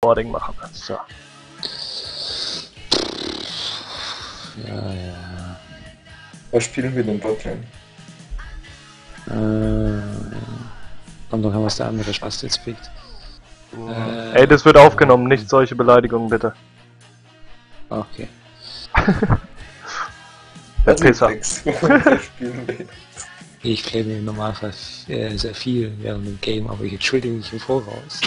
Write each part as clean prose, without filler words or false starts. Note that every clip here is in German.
Boarding machen. So. Ja. Was spielen wir denn dort denn? Kommt doch an, was der andere Spaß jetzt pickt. Ey, das wird aufgenommen, nicht solche Beleidigungen, bitte. Okay. Der Pisser. Was spielen wir? Ich claime im Normalfall sehr viel während dem Game, aber ich entschuldige mich im Voraus.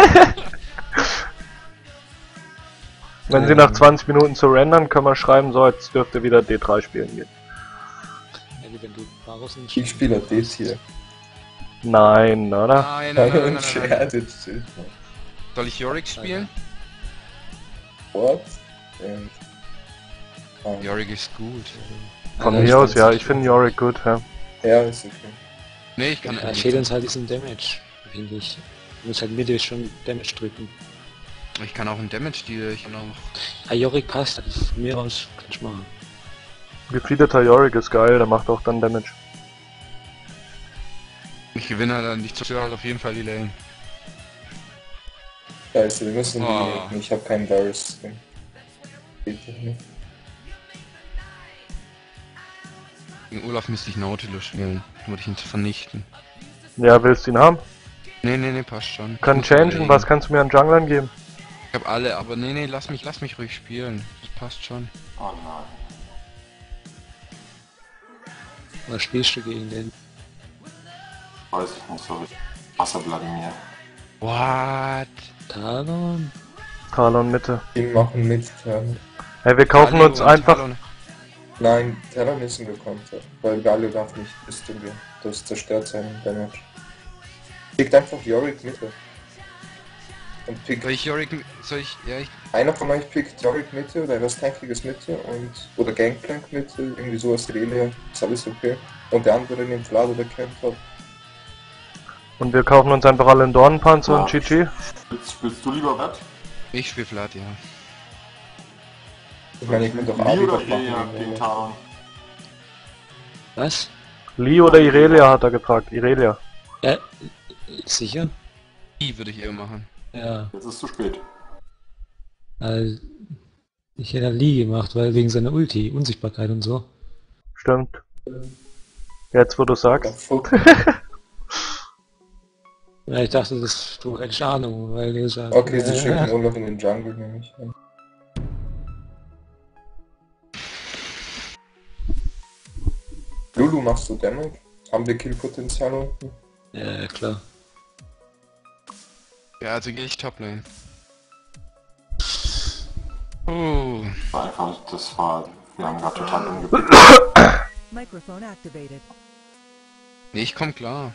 Wenn sie nach 20 Minuten surrendern, können wir schreiben, so, jetzt dürft ihr wieder D3 spielen gehen. Wenn du Varus nicht Ich spiele das hier. Nein, oder? Nein. Scherz, jetzt chill mal. Soll ich Yorick spielen? What? And... Yorick ist gut. Von mir aus, ja, ich finde Yorick gut, ja. Ja, ist okay. Nee, ich kann Da fehlt uns halt diesen Damage, finde ich. Du musst halt Mitte schon Damage drücken. Ich kann auch einen Damage-Deal, ich kann auch... Yorick passt, also von mir aus kann ich machen. Gefiederter Yorick ist geil, der macht auch dann Damage. Ich gewinne dann, ich zerstöre halt auf jeden Fall die Lane. Scheiße, wir müssen Oh. die... Ich hab keinen Varus-Skin. Geht doch nicht. Gegen Olaf müsste ich Nautilus spielen, würde ich ihn vernichten. Ja, willst du ihn haben? Nee, passt schon. Kann Muss changen, überlegen. was kannst du mir an Junglern geben? Ich hab alle, aber nee, lass mich ruhig spielen. Das passt schon. Oh nein. Was spielst du gegen den? Weiß ich nicht, sorry. Wasser Wladimir. What? Talon? Talon Mitte. Die machen mit Talon. Hey, wir kaufen Galio uns und einfach... Talon. Nein, Talon ist ein Gekonter. Weil Galio darf nicht bis zu mir. Das zerstört seinen Damage. Pickt einfach Yorick Mitte. Und pickt... Soll ich Yorick... Ja, ich... Einer von euch pickt Yorick Mitte oder etwas Tankiges Mitte und... Oder Gangplank Mitte, irgendwie sowas Relia. Ist alles okay. Und der andere nimmt Vlad oder Camp. Und wir kaufen uns einfach alle einen Dornenpanzer und GG. Spielst du lieber Wett? Ich spiel Vlad, ja. Ich meine, ich will doch Lee Abi oder doch machen. Irelia gegen Talon? Was? Lee oder Irelia hat er gefragt. Irelia. Ja, sicher? Die würde ich eher machen. Ja, Jetzt ist zu spät. also, ich hätte Lee gemacht, weil wegen seiner Ulti, Unsichtbarkeit und so. Stimmt. Jetzt, wo du Ja, sagst. fuck. Ja, ich dachte, du hättest Ahnung, weil ihr sagt... Okay, sie schicken Olaf in den Jungle, nehme ich an. Lulu, machst du Damage? Haben wir Killpotenzial unten? Ja, klar. Ja, also gehe ich Toplane. War einfach, das war... Wir haben gerade total umgeblickt. Microphone activated. Nee, ich komm klar.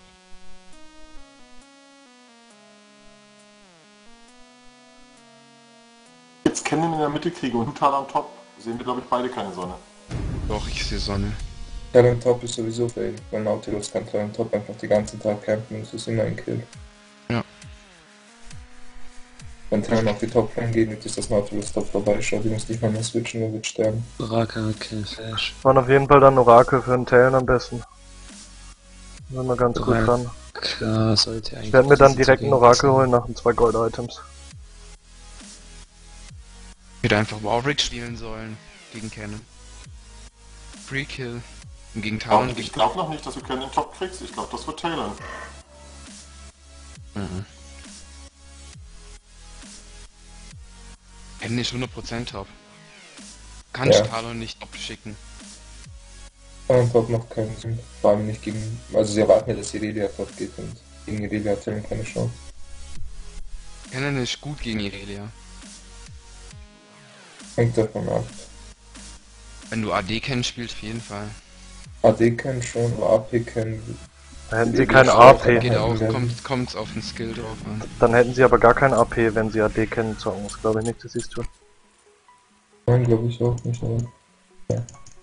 Jetzt Kennen in der Mitte kriege und Talon top. Sehen wir, glaube ich, beide keine Sonne. Doch, ich sehe Sonne. Talon Top ist sowieso fail, weil Nautilus kann Talon Top einfach den ganzen Tag campen und es ist immer ein Kill. Ja. Wenn Talon auf die Top-Lane geht, nicht ist das Nautilus Top vorbeischaut, die muss nicht mal mehr switchen, der wird sterben. Raka hat keinen Flash. Waren auf jeden Fall dann Orakel für den Talon am besten. Sind wir ganz gut Orakel. dran. Klar, sollte eigentlich... Ich werde mir dann direkt ein einen Orakel holen nach den 2 Gold-Items. Ich hätte einfach Warwick spielen sollen. Gegen Cannon. Free Kill. Und gegen Talon... Ich glaube noch nicht, dass du Kennen den Top kriegst. Ich glaube, das wird Talon. Mhm. Cannon ist 100% top. Kannst Ja. Talon nicht abschicken. Talon Top macht keinen Sinn, vor allem nicht gegen... Also sie erwarten ja, dass Irelia Top geht und gegen Irelia hat Talon keine Chance. Cannon ist gut gegen Irelia. Hängt davon ab. Wenn du AD kennst, spielst auf jeden Fall. AD kennen schon, aber AP kennen... Da hätten sie kein AP. Geht auch, Ja. kommt's auf den Skill drauf an. Dann hätten sie aber gar kein AP, wenn sie AD kennen zocken. Das glaube ich nicht, dass sie es tun. Nein, glaube ich auch nicht, aber... Ja.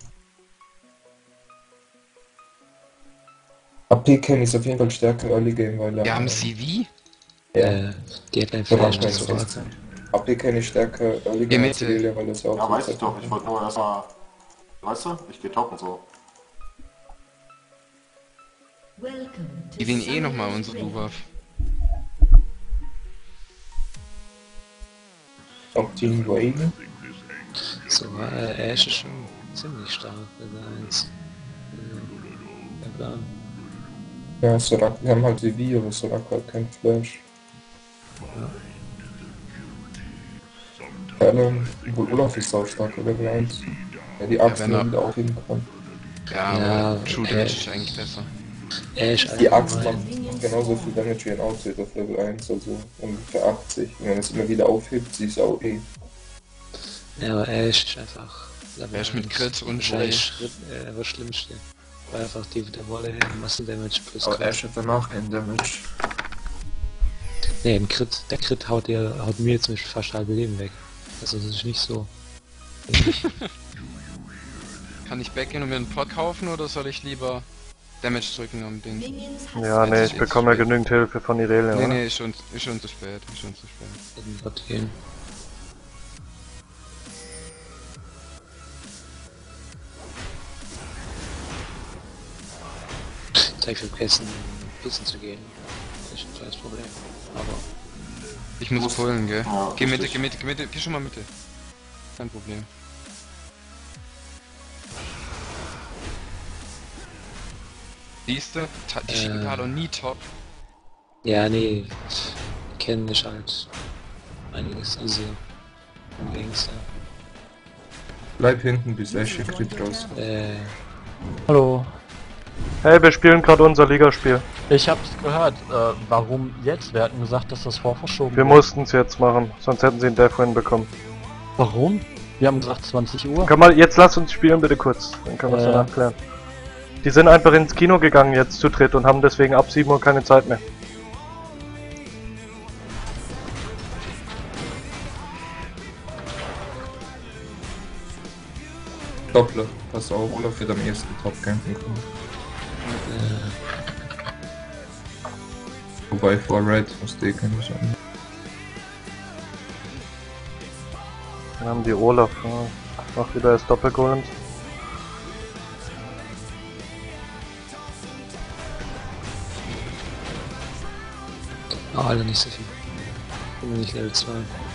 AP kennen ist auf jeden Fall stärker Early Game, weil er... Wir haben CV? Ja. Die hat einen So Flash, manchmal das ist war es. AP kenne ich stärker Early Ja, Game als Mitte. Irelia, weil das ja auch... Ja, so weiß ich Zeit doch. hat. Ich wollte nur erstmal... Weißt du? Ich gehe top und so. Die gewinnen eh nochmal unsere Duwaf. Auch Team Raven. So, Ash ist schon ziemlich stark, Level 1. Der Plan. Ja, Soraka, wir haben halt die aber Soraka hat kein Flash. Wohl Olaf ist auch stark, Level 1. Ja, die Axt wenn er- wieder aufheben kann. Ja, Ja, aber True Damage ist eigentlich besser. Ash Die Axt allgemein. macht genauso viel Damage wie ein Outfit auf Level 1, also ungefähr 80. Und wenn es immer wieder aufhebt, sie ist auch eh. Ja, aber Ash ist einfach Level Ash mit 1. Crit und wahrscheinlich das Schlimmste. Weil einfach der Wolle Muscle Damage plus Aber Crit. Ash hat danach keinen Damage. Nee, im Crit, der Crit haut mir jetzt fast halbe Leben weg. Also das ist nicht so. Kann ich backgehen und mir einen Pot kaufen oder soll ich lieber Damage drücken am Ding? Ja, nee, ich bekomme ja genügend Hilfe von Irelia, Nee, oder? nee, ist schon zu spät, ist schon zu spät. In den Bot gehen. Jetzt hab ich vergessen, pissen zu gehen. Das ist ein kleines Problem. Aber Ich muss pullen, gell? Ja, Geh Mitte, richtig. geh Mitte, geh schon mal Mitte. Kein Problem. Siehste, die schicken Talon nie top. ja, nee, kennen ist halt einiges, also am längsten. Bleib hinten, bis Ash ihr Crit raus. Hallo, Hey, wir spielen gerade unser Ligaspiel. ich hab's gehört. Warum jetzt? Wir hatten gesagt, dass das vorverschoben Wir wird. mussten es jetzt machen, sonst hätten sie einen Deathwin bekommen. Warum? Wir haben gesagt 20 Uhr. Komm mal, jetzt lass uns spielen bitte kurz, dann können wir es danach klären. Die sind einfach ins Kino gegangen jetzt zu dritt und haben deswegen ab 7 Uhr keine Zeit mehr. Doppler, pass auf, Olaf wird am ersten Top campen kommen. Wobei vor Red muss die keine sein. Dann haben die Olaf, ja. Macht wieder das Doppelgolems. Oh, Alter, nicht so viel. Bin nur nicht Level 2.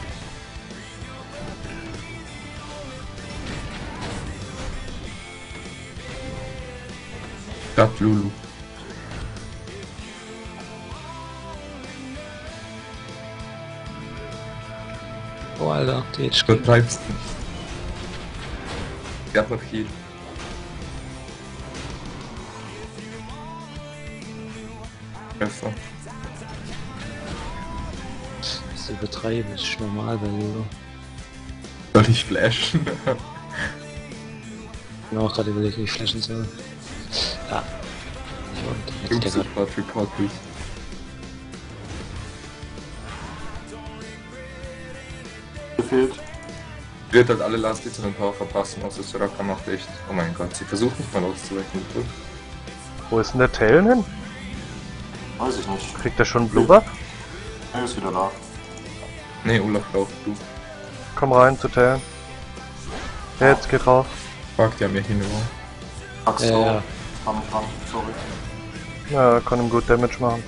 Stadt Lulu. Oh, Alter, die HP. Übertreibst nicht. Sie hat noch Heal. Treffer. Das übertreiben ist normal bei Lulu. Soll ich flashen? Ich bin auch gerade überlegt, wie ich flashen soll. Ja. Ich wollte. Hätte ich Ups, ja ich war Report durch. Gefehlt. Wird halt alle Last Hits und den Power verpassen, außer Soraka macht echt. Oh mein Gott, sie versucht nicht mal auszuweichen. Wo ist denn der Tail hin? Weiß ich nicht. Kriegt er schon Blue Buff? Er ist wieder da. Nee, Olaf lauft du. Komm rein zu Tail. Ja, jetzt geht rauf. Fragt ja mehr hin. Axt Ja, auch. ja. Kam nicht ran, sorry. Ja, kann ihm gut Damage machen.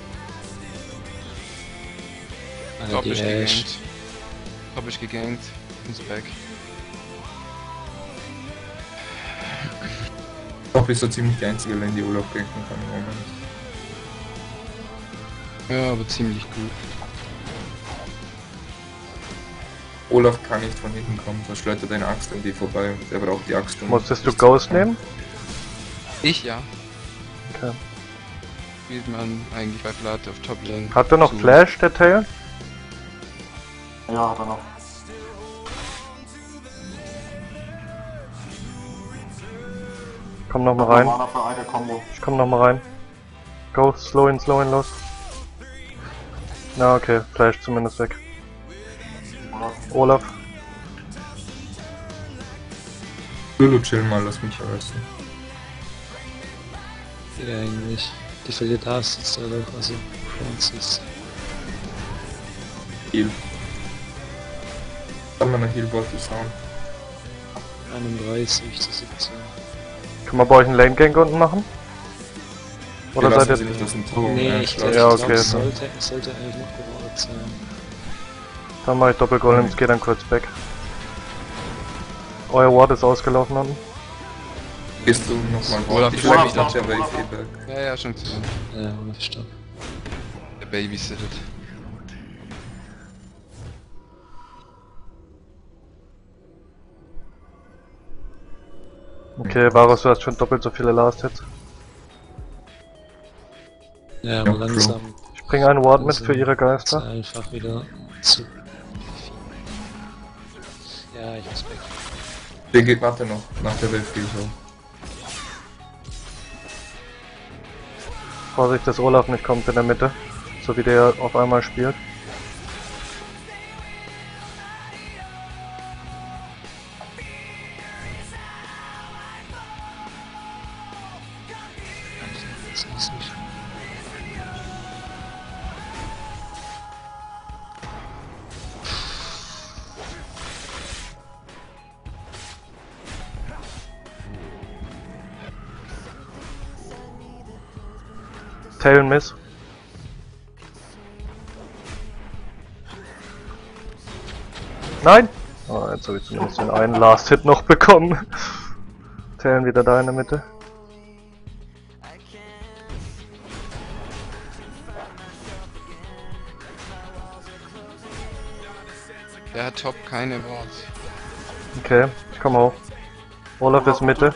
Alter, Top die ist Ash. gegankt. Top ist gegankt. Ins Back. Doch ist so ziemlich die einzige Lane, die Olaf ganken kann im Moment. Ja, aber ziemlich gut. Olaf kann nicht von hinten kommen, sonst schleudert deine Axt an die vorbei und er braucht die Axt. um Musstest du nicht zu Ghost bekommen. nehmen? Ich ja. Okay. Spielt man eigentlich bei Vlad auf Top Lane. Hat er noch So. Flash, der Tail? Ja, hat er noch. Komm noch mal Hat rein. Mana für eine Combo. Ich komm noch mal rein. Go, slow ihn los. Na okay, Flash zumindest weg. Olaf. Lulu, chill mal, lass mich arresten. Ja, eigentlich. Die verliert das jetzt oder also Francis. Heal. Kann man eine Heal-Bottle sound? 31 zu 17. Kann man bei euch einen Lane Gank unten machen? Oder Wir seid lassen ihr... sie nicht aus dem Tor Nee, ich schlagen. Ja, glaub, okay. es sollte eigentlich noch bereit sein. Dann mache ich Doppel-Golems, geh dann kurz weg. Euer Ward ist ausgelaufen unten. Gehst du nochmal Oder Ward? Ich Olaf schreibe mich noch. nach der Wave back. Ja, ja, schon gesehen. Ja, stopp. Der babysittet. Okay, Varus, du hast schon doppelt so viele Last Hits. Ja, aber Ja, langsam Ich bringe einen Ward mit für ihre ist Geister. einfach wieder zu... Ja, ich muss weg. Warte noch, nach der Wave gehe ich auch. Vorsicht, dass Olaf nicht kommt in der Mitte. So wie der auf einmal spielt. Das ist nicht. Tail und Miss. Nein! Oh, jetzt habe ich zumindest den einen Last Hit noch bekommen. Tail wieder da in der Mitte. Der hat top keine Wards. Okay, ich komme hoch. Olaf ist Mitte.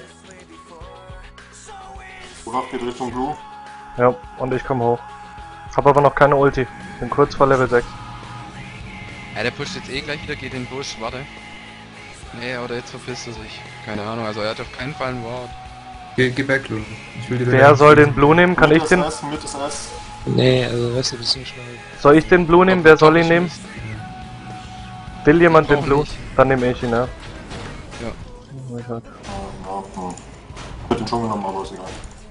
Olaf geht Richtung Blue. Ja, und ich komme hoch. Hab aber noch keine Ulti. Bin kurz vor Level 6. Ja, der pusht jetzt eh gleich wieder, geht in den Busch, warte. Nee, oder jetzt verpisst er sich. Keine Ahnung, also er hat auf keinen Fall ein Ward. Geh back, Lu. Ich will dir Wer soll den Blue nehmen? Kann ich den? Mit ist S. Nee, also weißt du, bist du schnell. Soll ich den Blue nehmen? Wer soll ihn nehmen? Will jemand den Brauchen Blue? nicht. Dann nehme ich ihn, ja. Ja. Ich halt. Ich hätte den schon genommen, aber ist egal.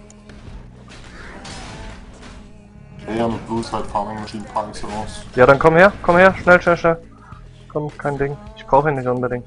Ja, mit Blue ist halt Farming Machine par excellence. Ja, dann komm her, schnell, schnell, schnell. Komm, kein Ding. Ich brauche ihn nicht unbedingt.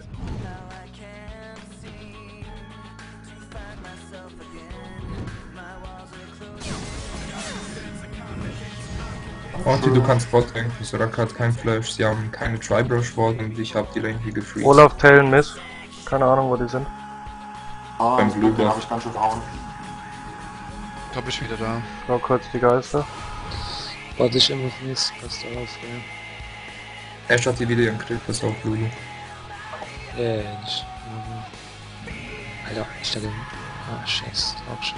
Orti, du kannst Bot lenken. Soraka hat kein Flash, sie haben keine Tribrush Ward und ich hab die Lane hier gefreezed. Olaf, Tail und Miss. Keine Ahnung, wo die sind. Ah, Beim das Blue Blue, den Buff. hab ich ganz schön verhauen. Top ist wieder da. Schau kurz die Geister. Warte ich immer auf Mist, passt auf, ja. Ash hat die wieder ihren Crit, pass auf, Lulu. Ja, nicht. Alter, ich stelle. Ah, scheiße, auch shit.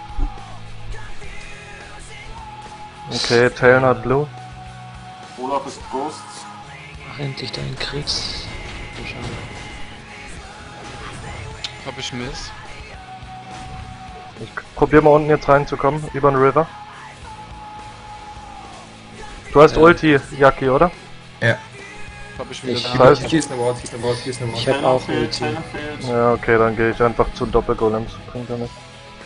Okay, Tail hat Blue. Olaf ist Ghost. Mach endlich deinen Kriegs. Top ist Miss. Ich probier mal unten jetzt reinzukommen, über den River. Du hast Ja. Ulti, Yaki, oder? Ja. Top ist wieder Ich da. weiß- Hier ist eine Ward, hier ist eine Ward, hier ist eine Ward. Ich hab auch fehlt, Ulti. Taylor fehlt. Ja, okay, dann gehe ich einfach zu Doppelgolems. Bringt ja nicht.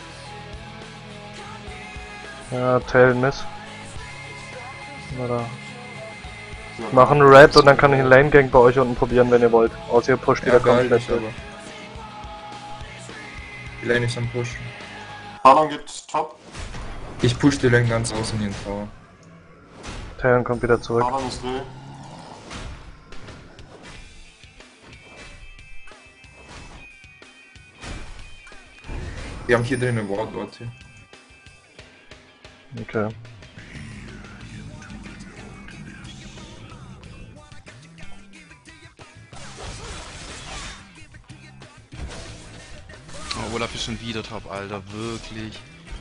Ja, Tail und Miss. Oder machen Red und dann kann ich einen Lane Gang bei euch unten probieren, wenn ihr wollt. Außer ihr pusht wieder Ja, geil, komplett ich durch. aber. Die Lane ist am Push. Talon geht top. Ich push die Lane ganz außen hier in Tower. Tail kommt wieder zurück. Talon ist Will. Wir haben hier drin eine Ward, Leute. Okay. Oh, Olaf ist schon wieder top, Alter, wirklich.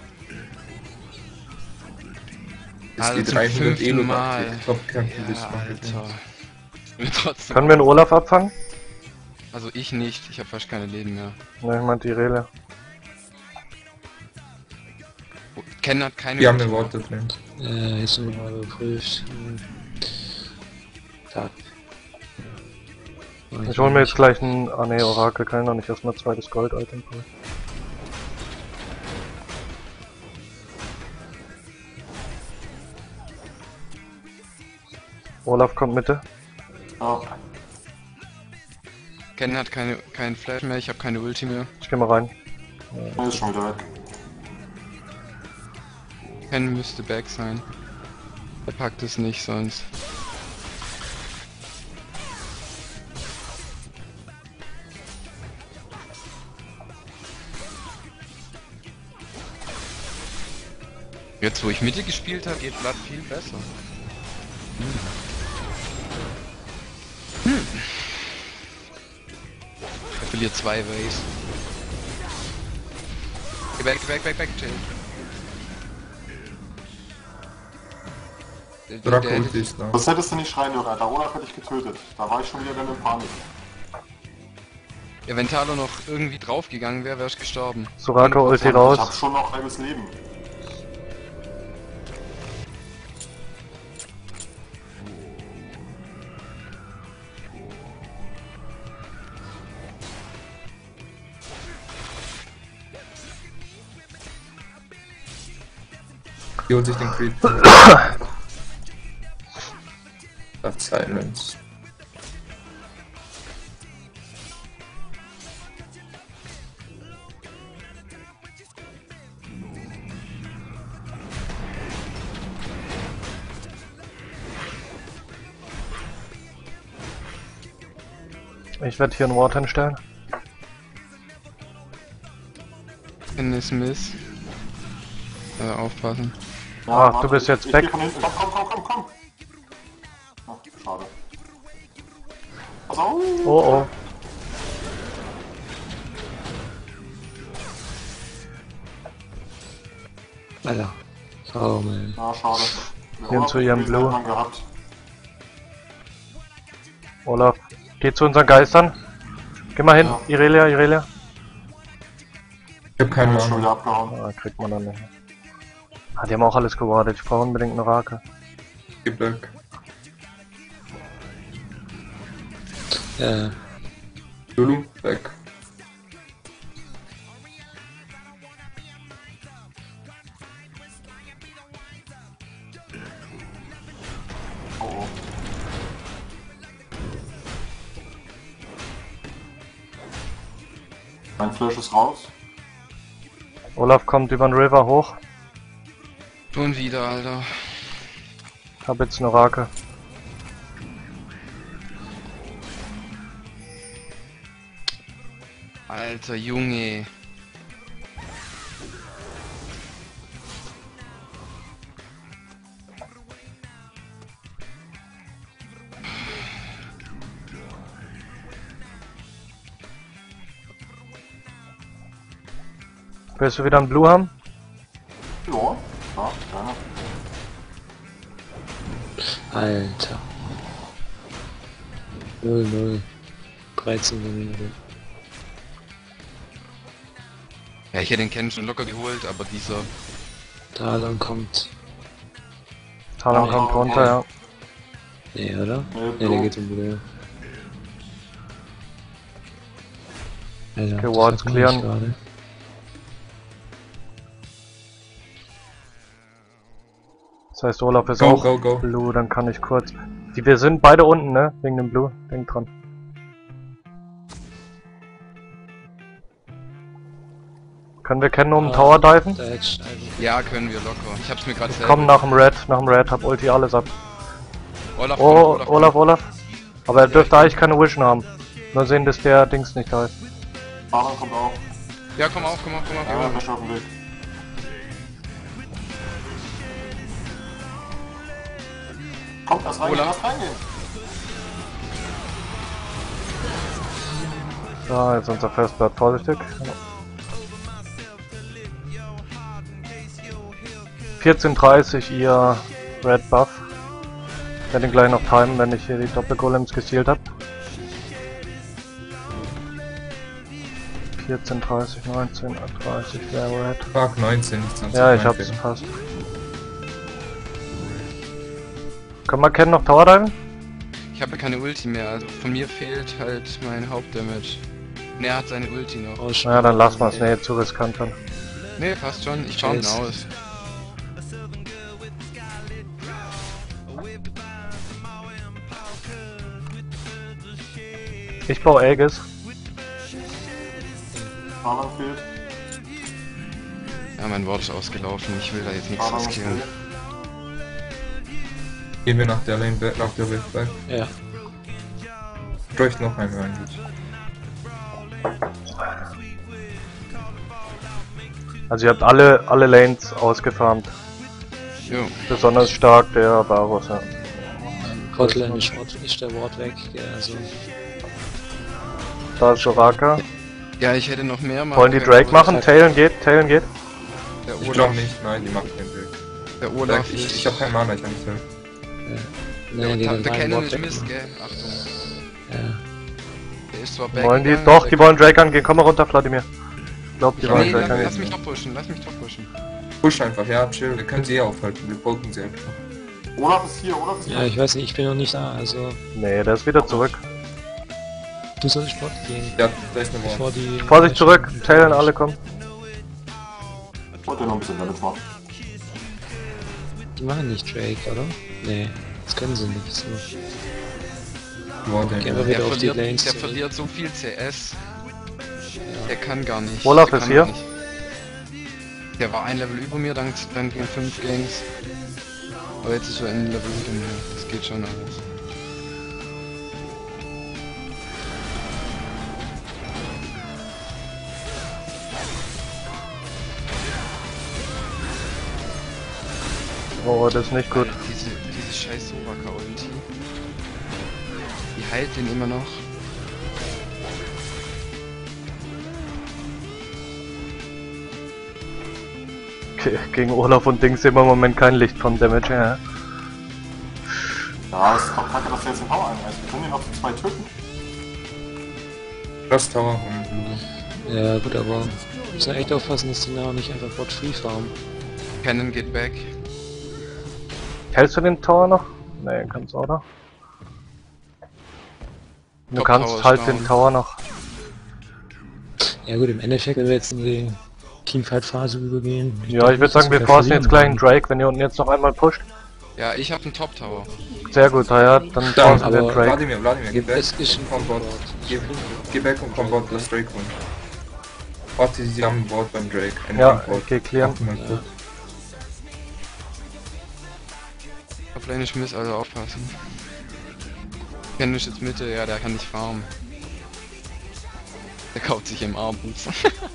Ist die zum 300 fünften Elo Mal. Top knacken bis Ja, man Alter. Ich bin trotzdem. Können wir einen Olaf abfangen? Also ich nicht, ich habe fast keine Leben mehr. Ne, ich meinte die Rele. Ken hat keine. Wir haben eine Ulti. Ward da drin. Jetzt nur mal überprüft. Tag. Ich hol mir jetzt gleich ein... Ah ne, Orakel kann ich noch nicht erstmal zweites Gold-Item holen. Olaf kommt Mitte. Ja, Ken hat keinen Flash mehr, ich habe keine Ulti mehr. Ich geh mal rein. er ist schon wieder weg. Ken müsste back sein. Er packt es nicht sonst. Jetzt wo ich Mitte gespielt habe, geht Blood viel besser. Er verliert 2 Ways. Geh weg, chill. Draco Ulti ist da. Das hättest du nicht schreien dürfen, Alter. Olaf hätte ich getötet. Da war ich schon wieder dann in Panik. Ja, wenn Talo noch irgendwie draufgegangen wäre, wäre ich gestorben. Soraka Ulti Ich hab raus. schon noch halbes Leben. Die holt sich den Creep. Hat Silence. Ich werde hier ein Ward hinstellen. Dennis Miss. Aufpassen. Ah, warte, du bist jetzt ich weg. geh von hinten. Komm. Ach, schade. Pass auf. Oh. Alter. Oh man. Na, schade. Der Hin Olaf zu ihrem hat Blue. irgendwann gehabt. Olaf, geh zu unseren Geistern. Geh mal hin, Ja. Irelia. Ich hab keine Der ist schon Ahnung. wieder abgehauen. Ah, kriegt man dann nicht. Ah, die haben auch alles gewartet. Ich brauche unbedingt eine Rake. Gib weg. Lulu, weg. Oh. Mein Flash ist raus. Olaf kommt über den River hoch. Schon wieder, Alter. Hab jetzt eine Rake. Alter Junge. Willst du wieder einen Blue haben? Ja, gerne. Alter. 0-0. 13 Minuten. Ja, ich hätte den Ken schon locker geholt, aber dieser... Talon kommt. Talon kommt runter, ja. Nee, oder? Nee, Nee, der Blue. geht um Blue. Alter, Okay, das Wards hat mich clearen. gerade. Das heißt, Olaf ist Go, auch go. Blue, dann kann ich kurz... Wir sind beide unten, ne? Wegen dem Blue. Denk dran. Können wir Ken um den Tower diven? Da hätte Ja, können wir locker. Ich hab's mir gerade selber... Komm nach dem Red, hab Ulti alles ab. Olaf, Oh, kommt, Olaf. Aber er dürfte eigentlich keine Vision haben. Nur sehen, dass der Dings nicht da ist. Talon kommt auch. Ja, komm auf. Ja, Flash auf dem Weg. Kommt, lass reingehen, Olaf. lass reingehen. Da, jetzt unser First Blood, vorsichtig. 14:30 ihr Red Buff. Ich werde ihn gleich noch timen, wenn ich hier die Doppelgolems gestealt habe. 14:30, 19:30 wäre Red. Fuck, 19, nicht 20. Ja, ich hab's fast. Können wir Ken noch Tower diven? Ich habe ja keine Ulti mehr, also von mir fehlt halt mein Hauptdamage. Ne, er hat seine Ulti noch. ausspielen. Ja, dann lassen wir es. Nee, zu riskant dann. Ne, passt schon. Ich schau ihn Yes. aus. Ich baue Aegis. Talon fehlt. Ja, mein Wort ist ausgelaufen. Ich will da jetzt nichts Talon ist riskieren. fehlt. Gehen wir nach der Lane back, nach der Rift back. Ja. Ich bräuchte noch einen rein. Also ihr habt alle Lanes ausgefarmt. Jo. Besonders stark der Varus, ja. Hotline ist der Ward weg, ja, also. Da ist Soraka. Ja, ich hätte noch mehr machen Wollen die können, Drake aber machen? Talon geht. Der Ich Olaf, glaube nicht, nein, die machen keinen Drake. der Olaf Ich habe keinen Mana, ich kann nicht helfen. Nein, die der reinen Cannon Ward ist weg. Mist, gell? Achtung. Ja. Der ist zwar Wollen die? gegangen, Doch, der die wollen Drake angehen. Komm mal runter, Vladimir. Ich glaub, die wollen Nee, Drake lass angehen. mich doch pushen, lass mich doch pushen. Push einfach, ja, chill, wir können sie eh aufhalten, wir poken sie einfach. Olaf ist hier, Olaf ist Ja, hier. ich weiß nicht, ich bin noch nicht da, also. Nee, der ist wieder zurück. Du sollst Bot gehen. Ja, da ist eine Wand. Bevor die. Vorsicht zurück. Talon, alle kommen. Ich wollte noch ein bisschen Damage machen. Die machen nicht Drake, oder? Nee, das können sie nicht. So. Wow, Gehen wir der wieder auf die Der Lanes. zurück. verliert so viel CS. Der kann gar nicht. Olaf Der ist kann hier. nicht. Der war ein Level über mir, dank 5 Games. Aber jetzt ist er ein Level unter mir. Das geht schon alles. Oh, das ist nicht gut. Alter, diese scheiß Soraka-Ulti. Die heilt den immer noch. Okay, gegen Olaf und Dings sehen wir im Moment kein Licht vom Damage her. Ja, es ist doch kacke, dass der jetzt den Power einreißt. Wir können den noch zu 2 töten. Das Tower und Blue. Ja, gut, aber. Müssen echt aufpassen, dass die nachher nicht einfach Bot free farmen. Cannon geht back. Hältst du den Tower noch? Nee, kannst du, oder? Du Top kannst Tower ist halt down. den Tower noch. Ja gut, im Endeffekt, wenn wir jetzt in die Teamfight-Phase übergehen. Ja, ich würde sagen, wir forcen jetzt gleich einen Drake, wenn ihr unten jetzt noch einmal pusht. Ja, ich habe einen Top-Tower. Sehr gut, ja, dann forcen wir aber den Drake. Vladimir, geh back Es ist ein und komm Bot. Geh back und komm Bot, lass Drake holen. Warte, sie haben ein Board beim Drake. Ein Ja, Board. ich geh clearen. Mach mal kurz. Toplane ist Miss, also aufpassen. Cannon ist jetzt Mitte, ja, der kann nicht farmen. Der kaut sich im Armboots.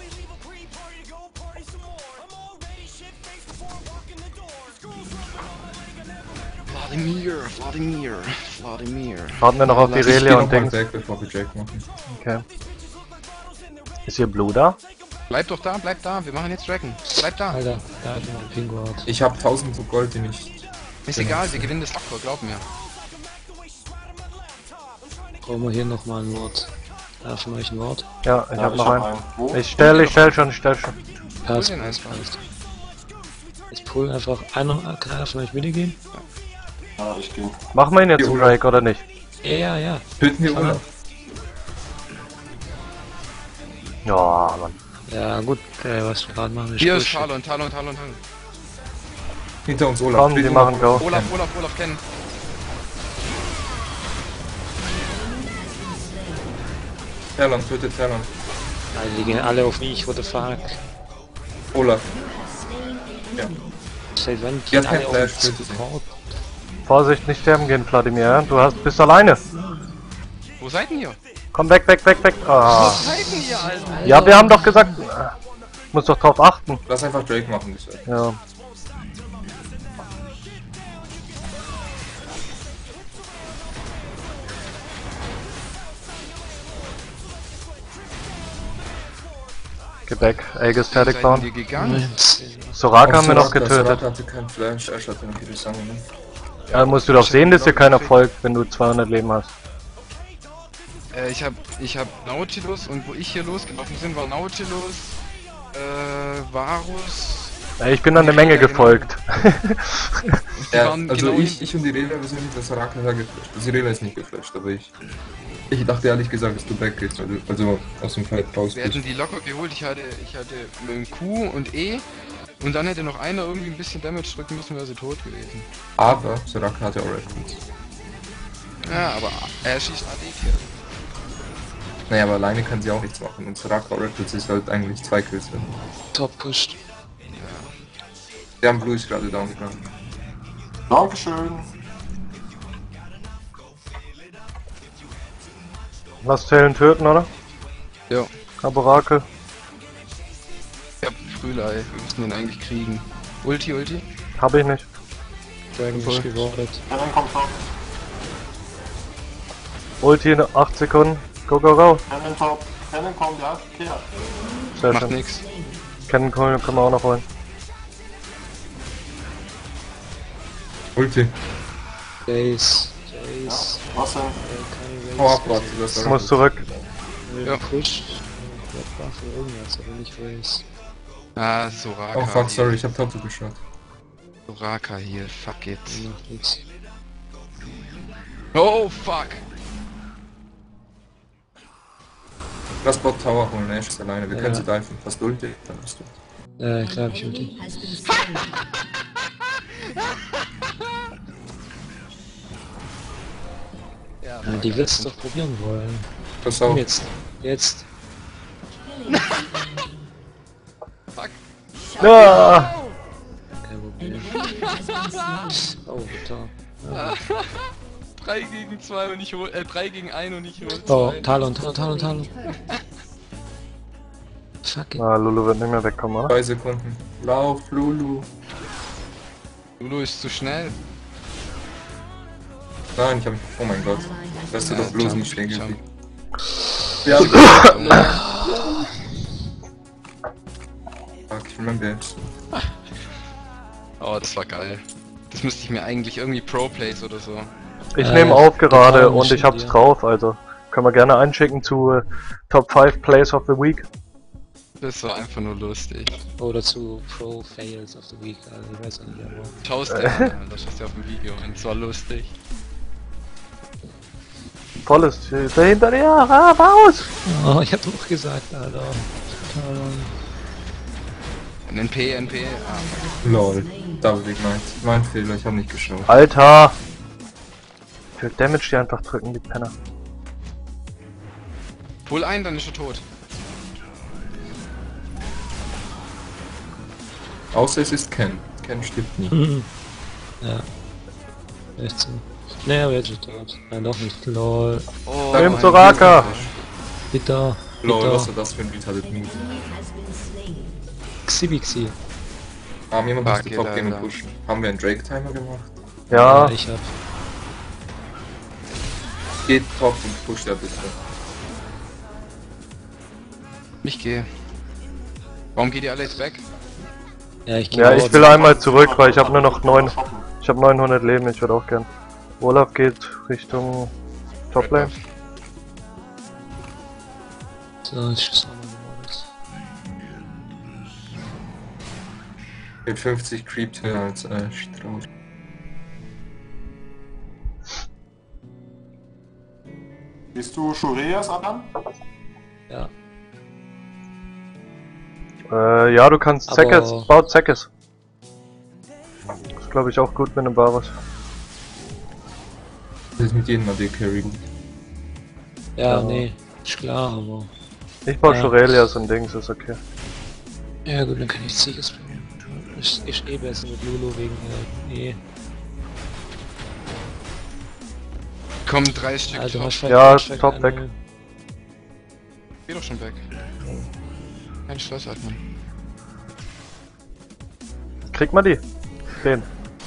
Vladimir. Warten wir noch auf die Ich geh Relia noch und mal Dings. back, bevor wir Drake machen. Okay. Ist hier Blue da? Bleib doch da, bleib da, wir machen jetzt Dragon. Bleib da. Alter, da hat jemand Ping Ward. Ich hab 1000 so Gold, die nicht. Ist egal, wir gewinnen das locker, glaub mir. Brauchen wir hier nochmal ein Ward. Da von euch ein Ward. Ja, ich hab noch hab einen. Wo? Ich stell schon. Pass, den pass, einfach. passt. Jetzt pullen einfach einer, kann einer von euch mitgehen? Ja, ich geh. Machen wir ihn jetzt Jo. zum Drake oder nicht? Ja. Töten wir Olaf. Ja, Mann. Ja gut, was wir gerade machen, ist Hier ist Bullshit. Talon. Hinter uns Olaf. Komm, Steht die Olaf. machen Go. Olaf, kennen. Talon, tötet Talon. Alter, die gehen alle auf mich, what the fuck. Olaf. Ja. Seit wann Die gehen hat alle kein auf Flash, mich tötet sie. Support? Vorsicht, nicht sterben gehen, Vladimir. Ja? Bist alleine. Wo seid ihr? Komm weg. Ah. Seid ihr, Alter? Ja, wir haben doch gesagt, muss doch drauf achten. Lass einfach Drake machen, gesagt. Ja. Geh weg. Aegis fertig Seid bauen. ihr gegangen? Soraka haben wir noch Soraka getötet. hatte kein Flash, Ash hatte noch die Sange, ne? Ja, musst du doch sehen, dass dir keiner folgt, wenn du 200 Leben hast. Ich hab Nautilus und wo ich hier losgelaufen bin, war Nautilus, Varus. Ja, ich bin an eine Menge gefolgt. Die Ja, waren also genau ich und die Rela, wir sind mit der Soraka hergeflasht. Also die Rela ist nicht geflasht, aber ich dachte ehrlich gesagt, dass du backgehst, weil du also aus dem Fight raus Wir bist. hätten die locker geholt, ich hatte mit Q und E und dann hätte noch einer irgendwie ein bisschen Damage drücken müssen, wäre sie tot gewesen. Aber Soraka hatte auch Reference. Ja, aber er schießt AD hier. Naja, aber alleine kann sie auch nichts machen und Soraka Oracles ist halt eigentlich 2 Kills. Top pushed. Wir haben Blue ist gerade down gegangen. Dankeschön. Lass Talon töten, oder? Ja. Aborakel. Ich hab Frühlei, wir müssen den eigentlich kriegen. Ulti. Hab ich nicht. Dragon Voll. ist gewordet. Kennen kommt top. Ulti in 8 Sekunden. Go, go, go. Kennen top. Kennen kommt, ja. Kehr. Sehr Macht schön. nix. Kennen können wir auch noch holen. Ulti. Jace. Was denn? Keine Hau ab, warte, du hast Ich muss zurück. Ja. Push. Buff oder irgendwas, aber nicht Race. Ah, Soraka. Oh fuck, hier. sorry, ich hab Top geschaut. Soraka hier, fuck it. Macht nix. Oh, fuck. Lass Bot Tower holen, Ash ist alleine. Wir Ja. können sie diven. Fast Ulti, dann bist du. Klar hab ich Ulti. Ja, Die wird's doch probieren wollen. Pass Komm auf. jetzt. Jetzt. Ja! Kein Problem. Oh, da. 3 gegen 2 und ich hol, 3 gegen 1 und ich hol 2. Oh, Talon. Fuck it. Ah, Lulu wird nicht mehr wegkommen, oder? 2 Sekunden. Lauf, Lulu. Lulu ist zu schnell. Nein, ich hab. Oh mein Gott. Lass du Ja, doch bloß jump, nicht stehen jump. geblieben. Ja. Fuck, ich remember jetzt. Oh, das war geil. Das müsste ich mir eigentlich irgendwie Pro-Plays oder so. Ich nehme auf der gerade Talon und ist ich hab's ja. drauf, also können wir gerne einschicken zu Top 5 Plays of the Week. Das war einfach nur lustig. Oder zu Pro Fails of the Week, also ich weiß auch nicht, aber. Schaust dir an, Alter, schaust dir auf dem Video an. Es war lustig. Volles dahinter dir, raus! Oh, ich hab doch gesagt, Alter. NP. Ah, Lol. Double Ignite. Mein Fehler, ich hab nicht geschaut. Alter! Ich will Damage die einfach drücken, die Penner. pull ein, dann ist er tot. Außer es ist Ken. Ken stirbt nie. Ja. Echt so. Naja, wer ist tot? Nein, doch nicht. Lol. Oh, Nimm mein Soraka! Bitte. Lol, was Bitte. war das für ein retarded Move? Xibixi. Jemand Fuck musste it, Top gehen und Alter. pushen. Haben wir einen Drake-Timer gemacht? Ja, Ich hab. Geht Top und pusht ja bitte. Ich gehe. Warum geht ihr alle jetzt weg? Ja, ich geh ja, raus. ich will einmal zurück, weil ich habe nur noch 9. Ich habe 900 Leben, ich würde auch gern. Olaf geht Richtung Toplane. So, ich schuss nochmal gemordet. Mit 50 creept höher als Ash drauf. Siehst du Shureas an? Ja. Ja, du kannst Aber- Zekes, baut Zekes. Ist glaube ich auch gut mit einem Varus. Das ist mit jedem AD Carry gut. Ja, Ja. nee. Ist klar, aber. Ich baue Ja. Shurelias und Dings, ist okay. Ja gut, dann kann ich Sieges bringen. Ist eh besser mit Lulu wegen Kommen 3 Stück Also top. hast Ja, top weg. Geh doch schon weg. Kein Stress hat man. Kriegt man die? Den.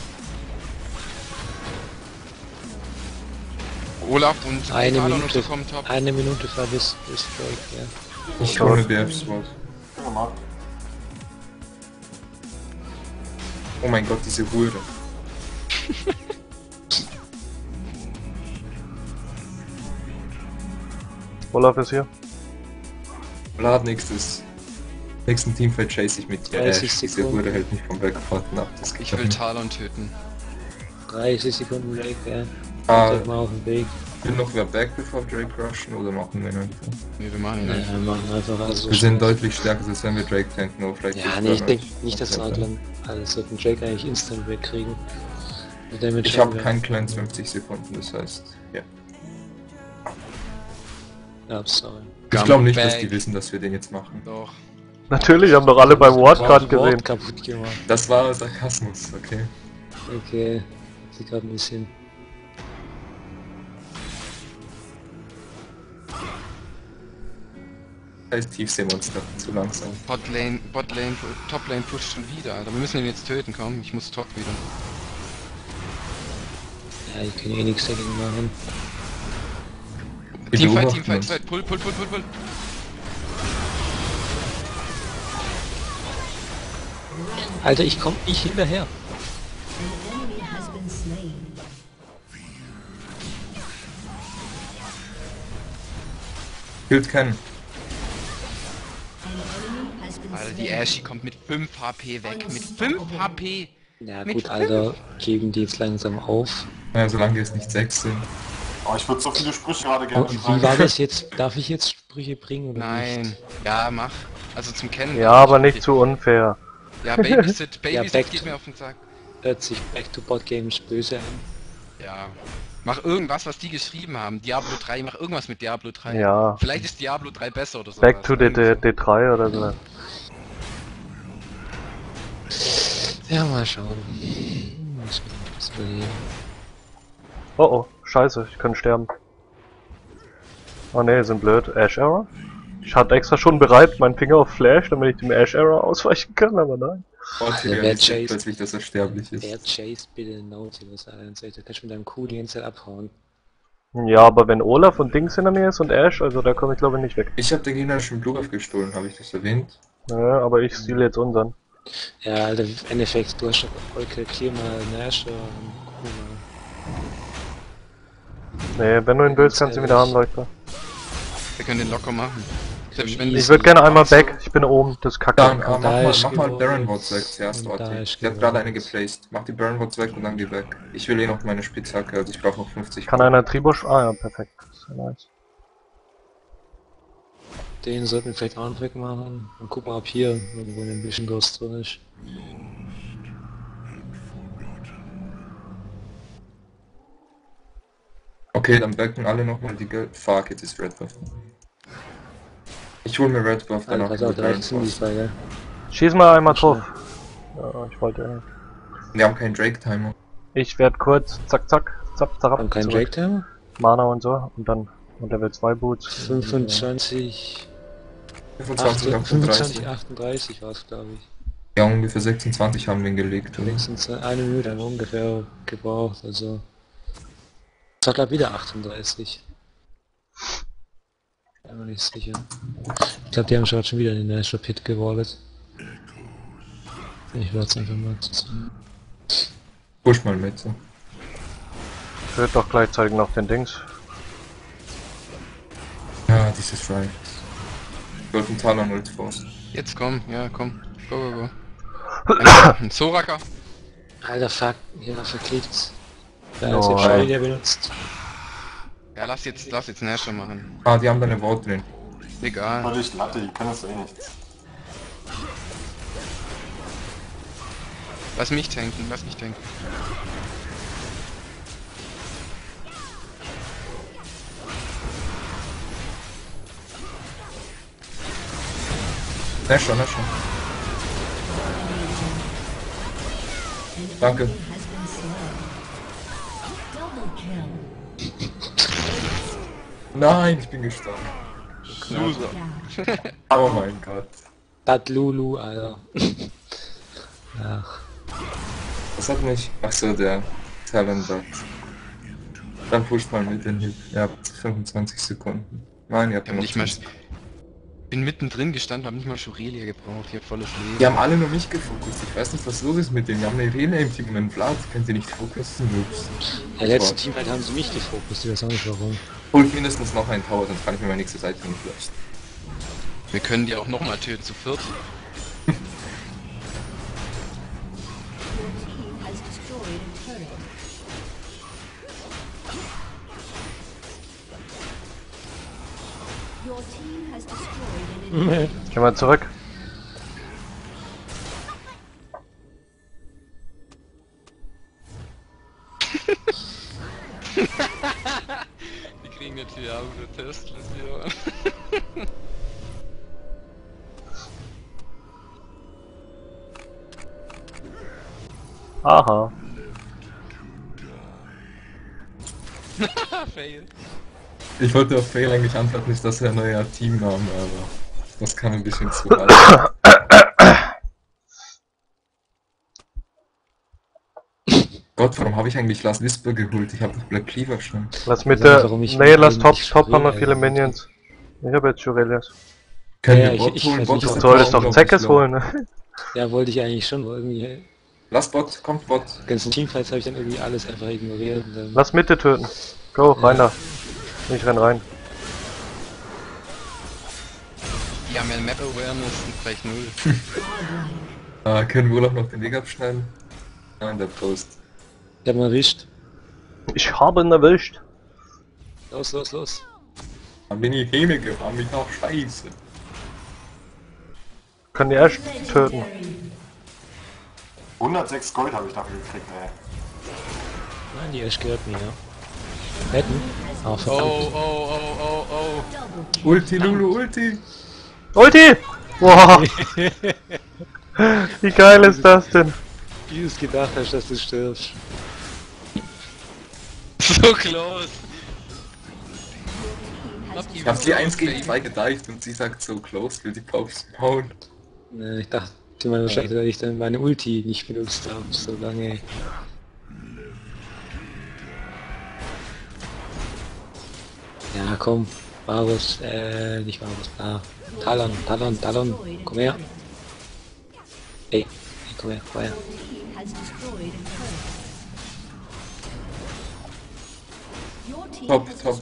Olaf und Eine Talon Minute. und so kommen top. Eine Minute vor bis Drake, ja. Ich hole eine BF-Spot. Ja, Marc. Oh mein Gott, diese Hure. Olaf ist hier. Blad nächsten Teamfight chase ich mit dir. 30 Diese Sekunden. Hure hält mich vom Backparten ab. Das geht Ich doch will nicht. Talon töten. 30 Sekunden Drake, ja. Ah, Mal auf den Weg. will noch wer back bevor Drake rushen oder machen wir ihn einfach? Ne, wir machen ihn Ja, einfach. wir machen einfach alles so Wir sind schnell. deutlich stärker, als wenn wir Drake tanken, aber vielleicht... Ja, ist nee, ich er denke nicht, dass wir Okay. dann alles sollten Drake eigentlich instant wegkriegen. Und damit Ich schaffen habe wir- keinen kleinen 50 Sekunden, das heißt, ja. Ja, sorry. Ich glaube nicht, dass Back. die wissen, dass wir den jetzt machen. Doch. Natürlich, haben doch alle beim Ward gerade gesehen. Ward kaputt gemacht. Das war Sarkasmus, okay? Okay. Sie gerade ein bisschen. Das heißt Tiefseemonster, zu langsam. Botlane, Toplane pusht schon wieder, Alter. Wir müssen ihn jetzt töten, komm. Ich muss top wieder. Ja, ich kann eh nichts dagegen machen. Teamfight, pull. Alter, ich komm nicht hinterher. Killt keinen. Alter, die Ashe kommt mit 5 HP weg. Mit 5 HP! Ja Mit gut, Alter, geben die jetzt langsam auf. Naja, solange es nicht 6 sind. Aber ich würde so viele Sprüche gerade gerne Und wie war das jetzt? Darf ich jetzt Sprüche bringen oder Nein. nicht? Ja, mach. Also zum Kennen. Ja, aber nicht zu unfair. Ja, Babysit back geht to- mir auf den Sack. Hört sich Back to Bot Games böse an. Ja. Mach irgendwas, was die geschrieben haben. Diablo 3, mach irgendwas mit Diablo 3. Ja. Vielleicht ist Diablo 3 besser oder so. Back to the D3 oder so. Ja, mal schauen. Ich bin was überlegen. Oh oh, scheiße, ich kann sterben. Oh ne, sind blöd. Ash Error? Ich hatte extra schon bereit meinen Finger auf Flash, damit ich dem Ash Error ausweichen kann, aber nein. Wer plötzlich, dass er sterblich ist. Wer chase bitte Nautilus, Alter? Da kannst du mit deinem Kuh die ganze Zeit abhauen. Ja, aber wenn Olaf und Dings in der Nähe ist und Ash, also da komme ich glaube ich nicht weg. Ich habe den gegnerischen Bluff gestohlen, habe ich das erwähnt? Ja, aber ich stehle jetzt unseren. Ja, Alter, im Endeffekt, du hast schon clear mal Nash und Kuh mal. Ne, wenn du ihn willst, kannst du ihn wieder haben, Leuchter. Wir können den locker machen. Selbst wenn Ich würde gerne einmal back, ich bin oben, das kacke. Dann, Da mach ist mal gewonnen. Baron Votes weg zuerst, Und da Orti. ist Ich hab gewonnen. gerade eine geplaced. Mach die Baron Votes weg und dann geh weg. Ich will eh noch meine Spitzhacke, also ich brauche noch 50. Kann einer Tribusch? Ah ja, perfekt. Sehr nice. Den sollten wir vielleicht auch noch wegmachen. Und gucken, ob hier irgendwo ein bisschen Ghost drin ist. Okay, dann backen alle nochmal die Geld. Fuck, jetzt ist Red Buff. Ich hol mir Red Buff, danach Alter, die da Baron rechts sind die Votes. zwei, gell? Schieß mal einmal drauf. Ja, ich wollte. Wir haben keinen Drake-Timer. Ich werde kurz, zack, zack, zack, zack, Haben keinen zurück. Drake-Timer? Mana und so, und dann, und Level 2 Boots. 25, 25, 25, 38. 38 war es, glaube ich. Ja, ungefähr 26 haben wir ihn gelegt. Oder? Wenigstens eine Minute haben wir ungefähr gebraucht, also... Das war, glaube wieder 38. Bin mir nicht sicher. Ich glaube, die haben schon wieder in den Nashville Pit gewallet. Ich werde es einfach mal zusammen. Push mal mit, so. Ich würde doch gleich zeigen noch den Dings. Ja, dieses Right. Ich wollte einen Talon Ult forcen. Jetzt komm, ja komm. Go. Ein Soraka. Alter, fuck, hier verklickt. Da Oh, ist jetzt ey. schon wieder benutzt. Ja, lass jetzt Nasher machen. Ah, die haben da eine Vault drin. Egal. Völlig Latte, die können das eh nichts. Lass mich tanken. Nasher. Danke. Nein, ich bin gestorben. Loser. Oh mein Gott. Dat Lulu, Alter. Ach, Das hat mich... Achso, der Talent Dot. Dann pusht mal mit den Hit. Ihr habt 25 Sekunden. Nein, ihr habt Ich hab noch nicht mal... 20. Bin mittendrin gestanden, hab nicht mal Schurelia gebraucht. Ich hab volles Leben. Die haben alle nur mich gefokust. Ich weiß nicht, was los ist mit denen. Die haben eine Rename Team und einen Vlad. Könnt ihr nicht fokussen, Noobs. der letzte Team halt haben sie mich gefokust, ich weiß auch nicht warum. Holt mindestens noch einen Tower, sonst kann ich mir mein nächstes Item nicht leisten. Wir können die auch nochmal töten zu viert. Geh mal zurück. Die kriegen natürlich auch so Testless hier. Aha. Fail. Ich wollte auf Fail eigentlich antworten, ist das ein neuer Teamname, aber das kam ein bisschen zu alt. Gott, warum habe ich eigentlich Last Whisper geholt? Ich habe doch Black Cleaver schon. Lass mit Ich weiß der... nicht, warum ich Nee, lass eigentlich Top. Top haben wir Shurelias viele wollte. Minions. Ich habe jetzt Shurelias. Können Ja, wir Bot ich holen? weiß Bot nicht, ist Du warum. solltest doch unglaublich Zeckes low. holen, ne? Ja, wollte ich eigentlich schon, aber irgendwie... Lass Bot, kommt Bot. Die ganzen Teamfights habe ich dann irgendwie alles einfach ignoriert. Und dann, Lass Mitte töten. Go, rein da. Ich renn rein. Die haben ja Map Awareness und gleich 0. Können wir auch noch den Weg abschneiden? Nein, der Post. ich hab mal erwischt. Ich habe ihn erwischt. Los, los, los. Dann bin ich hingefahren, mich nach Scheiße. Kann die Ash töten. 106 Gold habe ich dafür gekriegt, ey. Nein, die Ash gehört mir, ja. Retten? Ah, Oh, verdammt. oh, oh, oh, oh. Ulti, Lulu, Ulti! Ulti! Wow! Wie geil ist das denn? Wie du es gedacht hast, dass du stirbst. So close. Ich hab sie 1 gegen 2 gedeicht und sie sagt so close, will die Pops bauen. Ne, ich dachte mal wahrscheinlich, weil ich dann meine Ulti nicht benutzt habe, so lange. Ja, komm. Varus, nicht Varus, Talon, komm her. Ey, komm her, komm her. Top, top.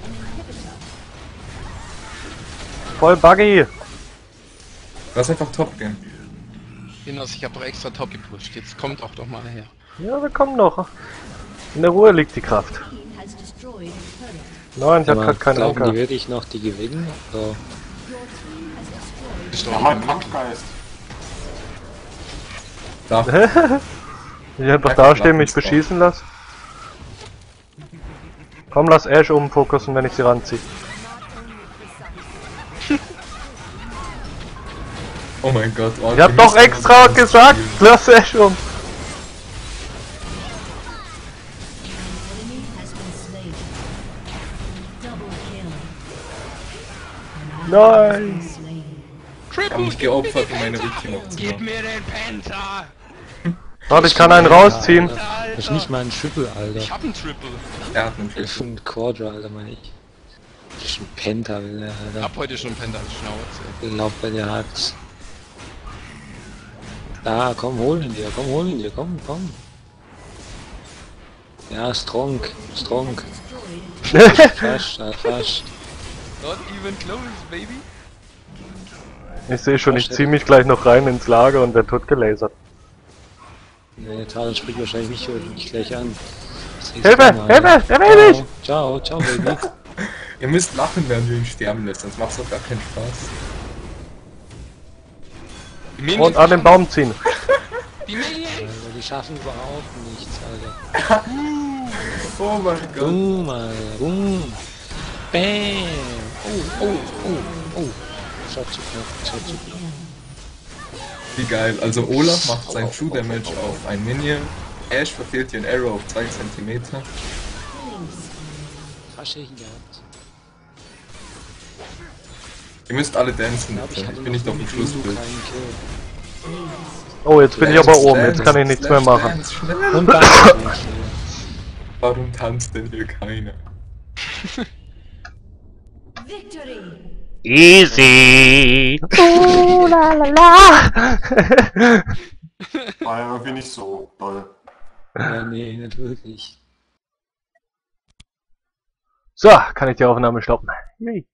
Voll buggy! Lass einfach top gehen. Inos, ich hab doch extra Top gepusht. Jetzt kommt auch doch mal her. Ja, wir kommen noch. In der Ruhe liegt die Kraft. Nein, ich hab grad keinen Glauben Anker. die wirklich noch, die gewinnen? So. Ist Ja, doch mein Kampfgeist. Da. Ich einfach dastehen, mich beschießen lass. Komm, lass Ash umfokussen, wenn ich sie ranziehe. Oh mein Gott. Oh, Ich hab doch extra gesagt, lass Ash um. Nein! Ich hab mich geopfert, um meine Ulti noch zu Gib machen. mir den Penta! Warte, ich kann einen rausziehen. Das ist nicht mal ein Triple, Alter. Ich hab einen Triple. Er hat einen Das ist Triple. ein Quadra, Alter, meine ich. Das ist ein Penta, Alter. Hab heute schon Penta als Schnauze. Lauf bei der Hax. Da, komm, hol ihn dir, komm. Ja, strong. Fast. Not even close, baby. Ich sehe schon, ich zieh mich gleich noch rein ins Lager und der wird gelasert. Ne, Talon springt wahrscheinlich nicht gleich an. Hilfe! Hilfe! Der will mich! Ciao, Baby. Ihr müsst lachen, während ihr ihn sterben lässt, sonst macht's doch gar keinen Spaß. Die Minions, Und an den Baum ziehen. die Minions! Also, die schaffen überhaupt nichts, Alter. Oh mein Gott. Boom, Alter, boom. Bam. Oh. Schaut zu knapp. Wie geil. Also Olaf macht sein True Damage auf ein Minion. Ash verfehlt den Arrow auf 2 cm. Fast ihn gehabt. Ihr müsst alle dancen, Ich bitte. hatte Ich bin nicht noch auf dem mit Schlussbild. keinen Kill. Oh, jetzt bin ich aber oben, jetzt kann ich nichts mehr machen. Dance, schnell. Und dann keinen Kill. Warum tanzt denn hier keiner? Easy! Oh, la la la! War ja irgendwie nicht so doll. Ja, nee, nicht wirklich. So, kann ich die Aufnahme stoppen. Yay.